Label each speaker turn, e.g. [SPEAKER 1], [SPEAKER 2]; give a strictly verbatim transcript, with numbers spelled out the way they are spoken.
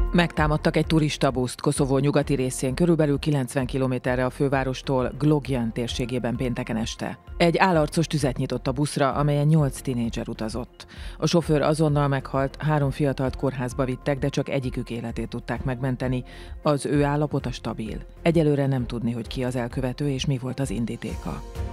[SPEAKER 1] Megtámadtak egy turistabuszt Koszovó nyugati részén, körülbelül kilencven kilométerre a fővárostól, Glogyan térségében pénteken este. Egy állarcos tüzet nyitott a buszra, amelyen nyolc tinédzser utazott. A sofőr azonnal meghalt, három fiatalt kórházba vittek, de csak egyikük életét tudták megmenteni. Az ő állapota stabil. Egyelőre nem tudni, hogy ki az elkövető és mi volt az indítéka.